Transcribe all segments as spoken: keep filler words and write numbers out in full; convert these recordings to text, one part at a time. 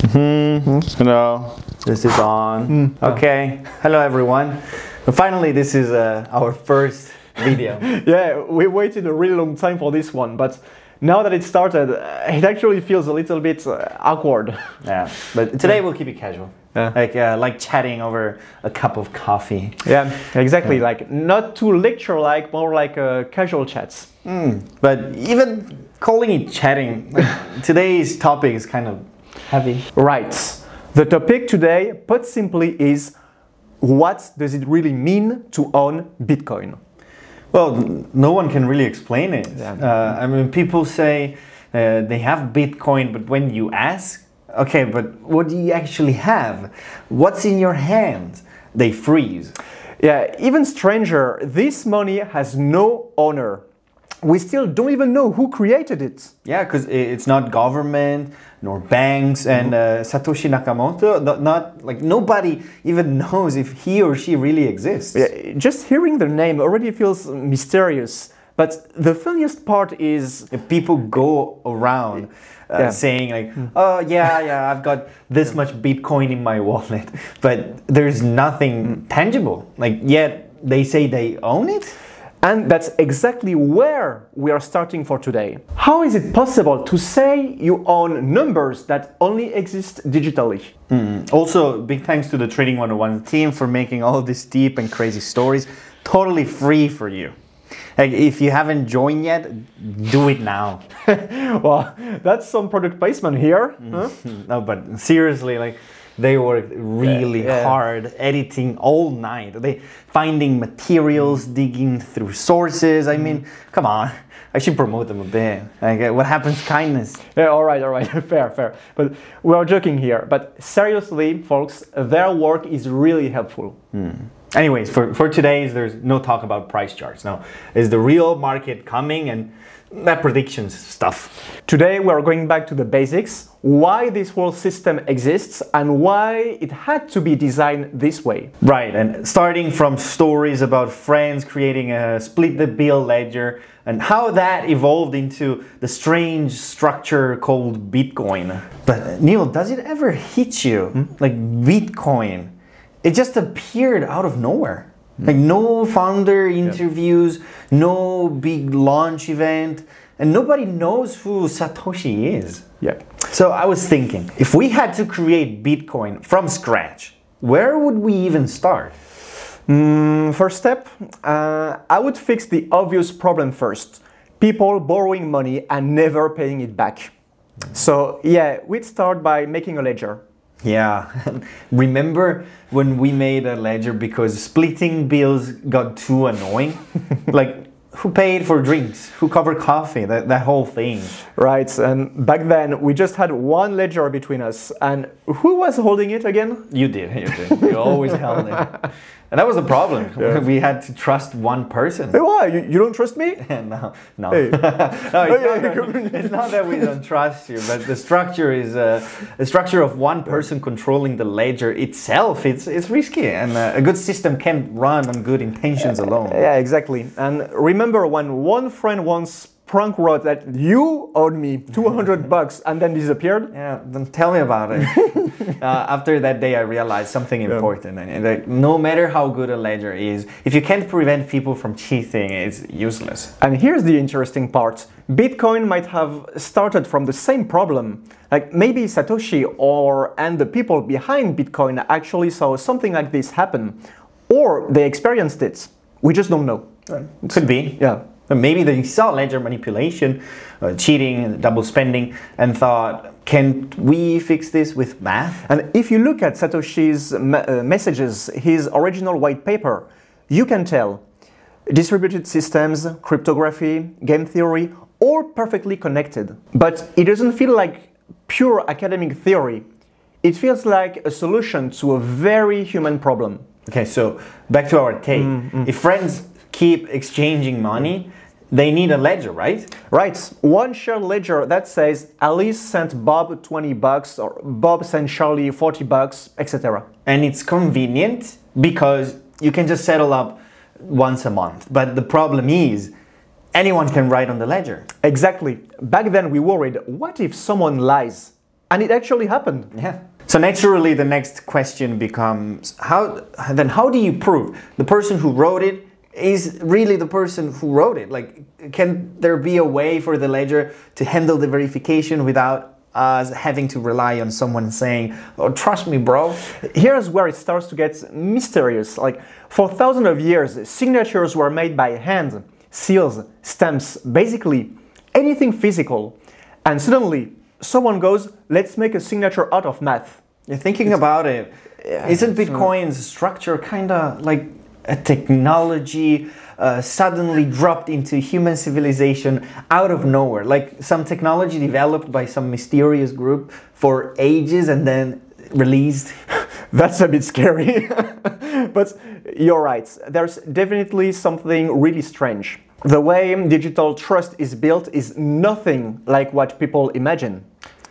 Mm-hmm. Hello. This is on. Mm. Okay. Hello, everyone. Finally, this is uh, our first video. Yeah, we waited a really long time for this one, but now that it started, it actually feels a little bit uh, awkward. Yeah, but today we'll keep it casual. Yeah. Like uh, like chatting over a cup of coffee. Yeah, exactly. Yeah. Like not too lecture-like, more like uh, casual chats. Mm. But even calling it chatting, like, today's topic is kind of heavy. Right. The topic today, put simply, is what does it really mean to own Bitcoin? Well, no one can really explain it. Yeah. Uh, I mean, people say uh, they have Bitcoin, but when you ask, okay, but what do you actually have? What's in your hand? They freeze. Yeah, even stranger, this money has no owner. We still don't even know who created it. Yeah, because it's not government nor banks, and uh, Satoshi Nakamoto, not, not like nobody even knows if he or she really exists. Yeah, just hearing the name already feels mysterious. But the funniest part is if people go around uh, yeah. saying like, oh yeah, yeah, I've got this much Bitcoin in my wallet, but there's nothing tangible. Like yet they say they own it. And that's exactly where we are starting for today. How is it possible to say you own numbers that only exist digitally? Mm. Also, big thanks to the Trading one oh one team for making all these deep and crazy stories totally free for you. Like, if you haven't joined yet, do it now. Well, that's some product placement here. Mm. Huh? No, but seriously, like, they worked really yeah, yeah. hard, editing all night. They finding materials, mm. digging through sources. I mm. mean, come on. I should promote them a bit. Like, what happens to kindness? Yeah, all right, all right. Fair, fair. But we are joking here. But seriously, folks, their work is really helpful. Mm. Anyways, for, for today, there's no talk about price charts. Now, is the real market coming and that predictions stuff. Today we are going back to the basics, why this whole system exists and why it had to be designed this way. Right, and starting from stories about friends creating a split the bill ledger and how that evolved into the strange structure called Bitcoin. But Neil, does it ever hit you? Hmm? Like Bitcoin, it just appeared out of nowhere. Like no founder interviews, yeah. no big launch event, and nobody knows who Satoshi is. Yeah. So I was thinking, if we had to create Bitcoin from scratch, where would we even start? Mm, first step, uh, I would fix the obvious problem first. People borrowing money and never paying it back. So yeah, we'd start by making a ledger. Yeah, remember when we made a ledger because splitting bills got too annoying? Like, who paid for drinks? Who covered coffee? That, that whole thing. Right, and back then we just had one ledger between us. And who was holding it again? You did, you did. You always held it. And that was the problem. Yeah. We had to trust one person. Hey, why? You, you don't trust me? no, no. Hey. no it's, not that, it's not that we don't trust you, but the structure is uh, the structure of one person controlling the ledger itself. It's it's risky, and uh, a good system can't run on good intentions alone. Yeah, exactly. And remember when one friend once prank wrote that you owed me two hundred bucks and then disappeared? Yeah, don't tell me about it. uh, after that day I realized something important. Yeah. And, like, no matter how good a ledger is, if you can't prevent people from cheating, it's useless. And here's the interesting part. Bitcoin might have started from the same problem. Like maybe Satoshi or and the people behind Bitcoin actually saw something like this happen. Or they experienced it. We just don't know. Could be. Yeah. Maybe they saw ledger manipulation, uh, cheating, double spending, and thought, can't we fix this with math? And if you look at Satoshi's me uh, messages, his original white paper, you can tell distributed systems, cryptography, game theory, all perfectly connected. But it doesn't feel like pure academic theory. It feels like a solution to a very human problem. Okay, so back to our take. Mm-hmm. If friends keep exchanging money, they need a ledger, right? Right. One shared ledger that says Alice sent Bob twenty bucks or Bob sent Charlie forty bucks, et cetera. And it's convenient because you can just settle up once a month. But the problem is anyone can write on the ledger. Exactly. Back then we worried, what if someone lies? And it actually happened. Yeah. So naturally, the next question becomes, how then how do you prove the person who wrote it is really the person who wrote it? Like, can there be a way for the ledger to handle the verification without us having to rely on someone saying, oh, trust me, bro? Here's where it starts to get mysterious. Like, for thousands of years, signatures were made by hand, seals, stamps, basically anything physical. And suddenly, someone goes, let's make a signature out of math. You're thinking it's, about it. Yeah, Isn't Bitcoin's uh, structure kind of like a technology uh, suddenly dropped into human civilization out of nowhere? Like some technology developed by some mysterious group for ages and then released? That's a bit scary. But you're right. There's definitely something really strange. The way digital trust is built is nothing like what people imagine.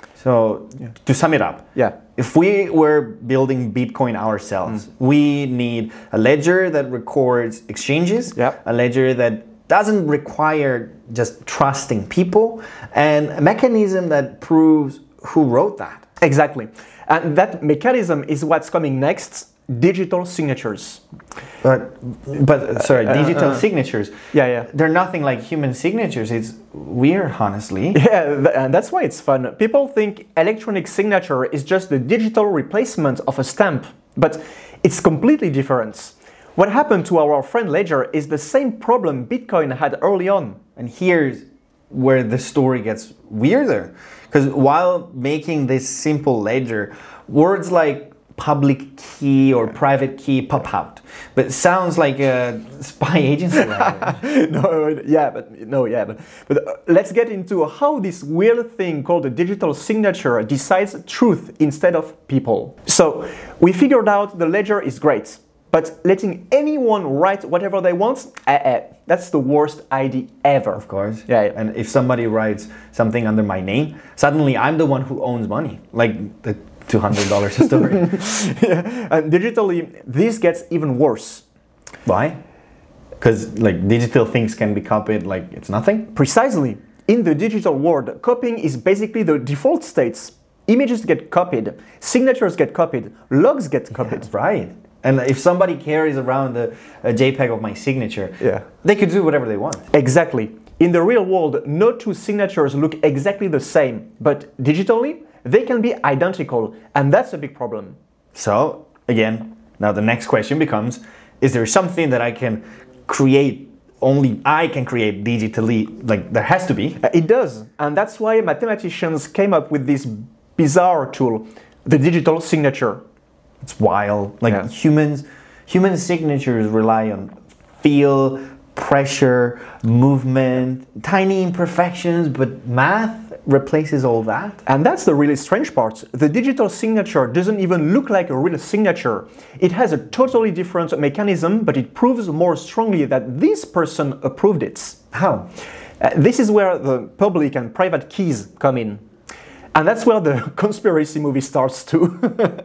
So, yeah. to sum it up, yeah. if we were building Bitcoin ourselves, mm. we need a ledger that records exchanges, yeah. a ledger that doesn't require just trusting people, and a mechanism that proves who wrote that. Exactly. And that mechanism is what's coming next. Digital signatures. But, but sorry, uh, digital uh, signatures. Yeah, yeah. They're nothing like human signatures. It's weird, honestly. Yeah, and that's why it's fun. People think electronic signature is just the digital replacement of a stamp, but it's completely different. What happened to our friend Ledger is the same problem Bitcoin had early on. And here's where the story gets weirder. Because while making this simple ledger, words like public key or private key pop out, but it sounds like a spy agency language. no, yeah, but no, yeah, but, but uh, let's get into how this weird thing called a digital signature decides truth instead of people. So we figured out the ledger is great, but letting anyone write whatever they want, uh, uh, that's the worst idea ever. Of course. Yeah, yeah. And if somebody writes something under my name, suddenly I'm the one who owns money, like the two hundred dollars a story. Yeah. And digitally, this gets even worse. Why? Because like digital things can be copied like it's nothing? Precisely. In the digital world, copying is basically the default states. Images get copied, signatures get copied, logs get copied. Yeah, right. And if somebody carries around a, a JPEG of my signature, yeah. they could do whatever they want. Exactly. In the real world, no two signatures look exactly the same, but digitally, they can be identical, and that's a big problem. So, again, now the next question becomes, is there something that I can create, only I can create digitally? Like, there has to be. It does, and that's why mathematicians came up with this bizarre tool, the digital signature. It's wild. Like, yeah. humans, human signatures rely on feel, pressure, movement, tiny imperfections, but math replaces all that. And that's the really strange part. The digital signature doesn't even look like a real signature. It has a totally different mechanism, but it proves more strongly that this person approved it. How? Uh, this is where the public and private keys come in. And that's where the conspiracy movie starts too.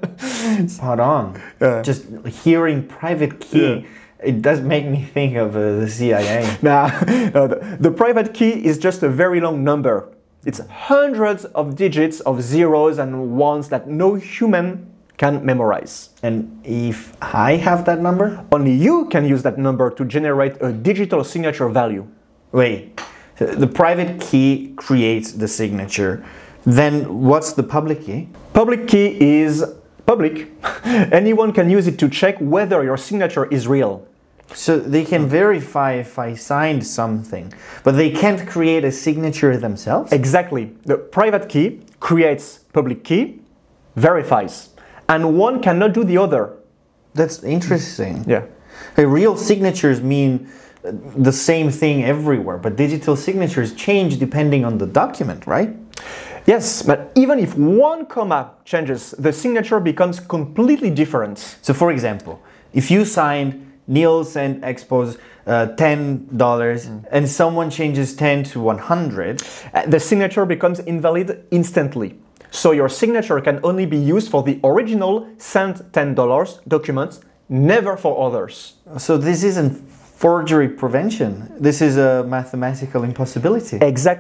Spot on. Uh, Just hearing private key, yeah. It does make me think of uh, the C I A. Nah, no, the, the private key is just a very long number. It's hundreds of digits of zeros and ones that no human can memorize. And if I have that number? Only you can use that number to generate a digital signature value. Wait, so the private key creates the signature. Then what's the public key? Public key is public. Anyone can use it to check whether your signature is real. So they can verify if I signed something, but they can't create a signature themselves? Exactly. The private key creates public key, verifies, and one cannot do the other. That's interesting. Yeah. Hey, real signatures mean the same thing everywhere, but digital signatures change depending on the document, right? Yes, but even if one comma changes, the signature becomes completely different. So for example, if you signed Neil sent Expos uh, ten dollars mm. and someone changes ten to one hundred, uh, the signature becomes invalid instantly. So your signature can only be used for the original sent ten dollars document, never for others. So this isn't forgery prevention. This is a mathematical impossibility. Exactly.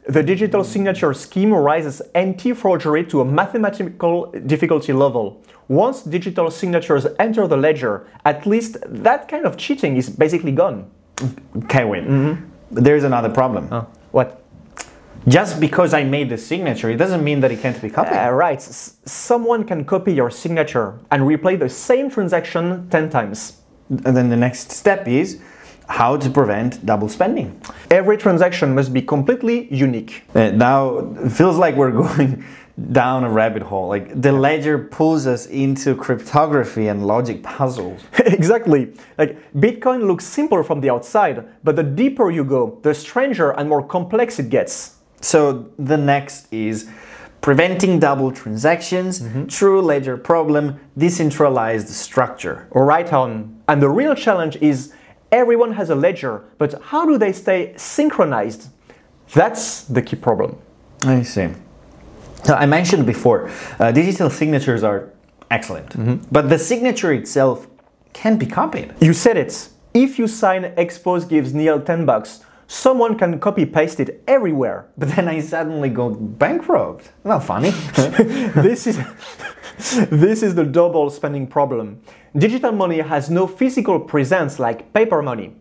The digital signature scheme rises anti-forgery to a mathematical difficulty level. Once digital signatures enter the ledger, at least that kind of cheating is basically gone. Okay, wait. Mm-hmm. There's another problem. Oh, what? Just because I made the signature, it doesn't mean that it can't be copied. Uh, right. S someone can copy your signature and replay the same transaction ten times. And then the next step is how to prevent double spending. Every transaction must be completely unique. Uh, now, it feels like we're going down a rabbit hole. Like the ledger pulls us into cryptography and logic puzzles. Exactly. Like Bitcoin looks simple from the outside, but the deeper you go, the stranger and more complex it gets. So the next is preventing double transactions, mm-hmm. true ledger problem, decentralized structure. Right on. And the real challenge is everyone has a ledger, but how do they stay synchronized? That's the key problem. I see. So I mentioned before, uh, digital signatures are excellent, mm-hmm. but the signature itself can be copied. You said it. If you sign Expose gives Neil ten bucks, someone can copy paste it everywhere. But then I suddenly go bankrupt. Not funny. This is this is the double spending problem. Digital money has no physical presence like paper money,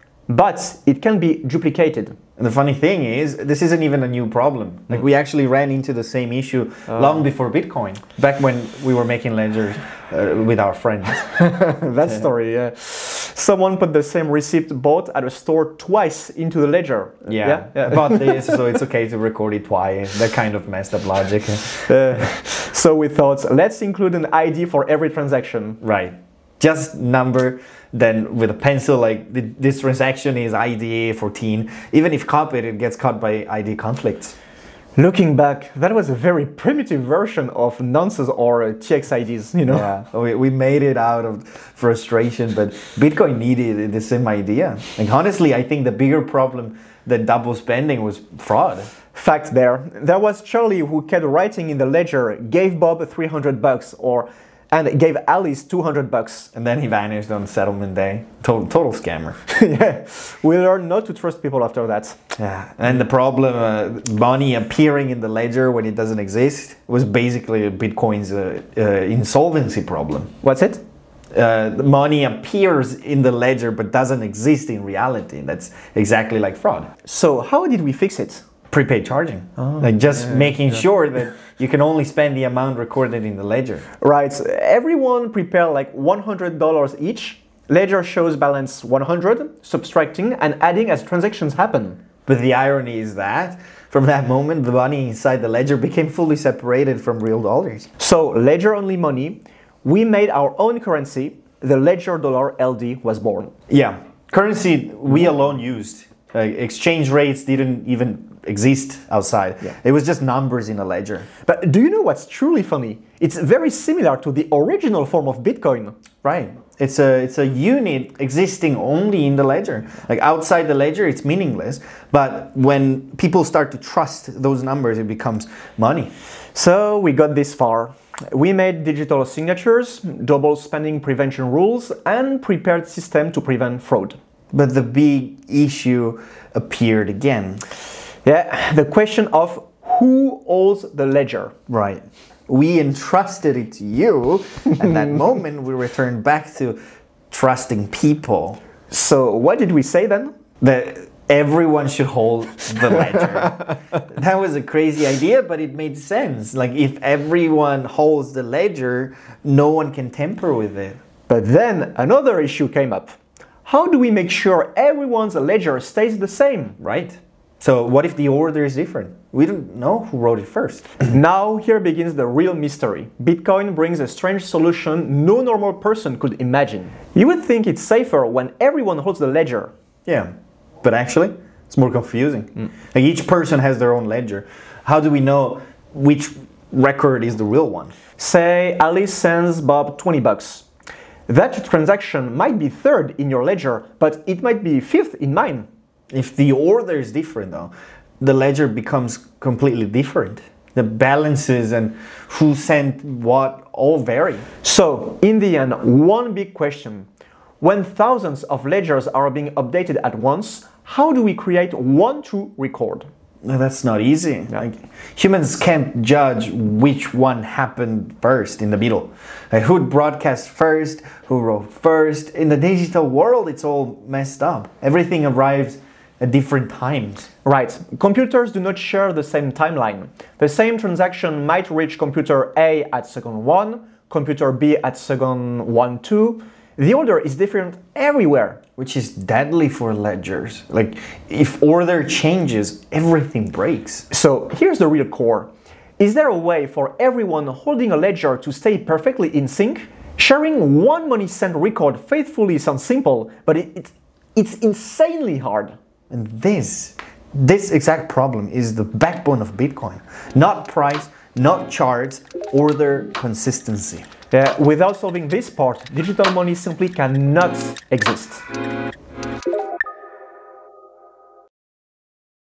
but it can be duplicated. And the funny thing is, this isn't even a new problem. Like, we actually ran into the same issue uh. long before Bitcoin, back when we were making ledgers uh, with our friends. That story, yeah. Someone put the same receipt bought at a store twice into the ledger. Yeah, yeah? yeah. I bought this, so it's okay to record it twice. That kind of messed up logic. Uh, so we thought, let's include an I D for every transaction. Right. Just number, then with a pencil, like the, this transaction is I D A fourteen. Even if copied, it gets caught by I D conflicts. Looking back, that was a very primitive version of nonces or uh, T X I Ds, you know? Yeah, we, we made it out of frustration, but Bitcoin needed the same idea. Like, honestly, I think the bigger problem than double spending was fraud. Fact there. There was Charlie who kept writing in the ledger, gave Bob three hundred bucks, or and gave Alice two hundred bucks. And then he vanished on settlement day. Total, total scammer. Yeah, we learned not to trust people after that. Yeah, and the problem, uh, money appearing in the ledger when it doesn't exist, was basically Bitcoin's uh, uh, insolvency problem. What's it? Uh, the money appears in the ledger but doesn't exist in reality. That's exactly like fraud. So how did we fix it? Prepaid charging. Oh, like just yeah, making yeah. sure that you can only spend the amount recorded in the ledger. Right. Everyone prepare like one hundred dollars each. Ledger shows balance one hundred, subtracting and adding as transactions happen. But the irony is that from that moment, the money inside the ledger became fully separated from real dollars. So ledger-only money, we made our own currency. The ledger dollar L D was born. Yeah. Currency we alone used. Uh, exchange rates didn't even exist outside. Yeah. It was just numbers in a ledger. But do you know what's truly funny? It's very similar to the original form of Bitcoin. Right. It's a, it's a unit existing only in the ledger. Like outside the ledger, it's meaningless. But when people start to trust those numbers, it becomes money. So we got this far. We made digital signatures, double spending prevention rules, and prepared system to prevent fraud. But the big issue appeared again. Yeah, the question of who owns the ledger. Right. We entrusted it to you. At that moment, we returned back to trusting people. So what did we say then? That everyone should hold the ledger. That was a crazy idea, but it made sense. Like, if everyone holds the ledger, no one can tamper with it. But then another issue came up. How do we make sure everyone's ledger stays the same? Right. So what if the order is different? We don't know who wrote it first. Now here begins the real mystery. Bitcoin brings a strange solution no normal person could imagine. You would think it's safer when everyone holds the ledger. Yeah, but actually it's more confusing. Mm. Like each person has their own ledger. How do we know which record is the real one? Say Alice sends Bob twenty bucks. That transaction might be third in your ledger, but it might be fifth in mine. If the order is different though, the ledger becomes completely different. The balances and who sent what all vary. So, in the end, one big question. When thousands of ledgers are being updated at once, how do we create one true record? No, that's not easy. Like, humans can't judge which one happened first in the middle. Like, who broadcast first, who wrote first. In the digital world, it's all messed up. Everything arrives at different times. Right. Computers do not share the same timeline. The same transaction might reach computer A at second one, computer B at second one two. The order is different everywhere. Which is deadly for ledgers. Like, if order changes, everything breaks. So here's the real core. Is there a way for everyone holding a ledger to stay perfectly in sync? Sharing one money cent record faithfully sounds simple, but it, it, it's insanely hard. And this, this exact problem is the backbone of Bitcoin. Not price, not charts, order, consistency. Uh, without solving this part, digital money simply cannot exist.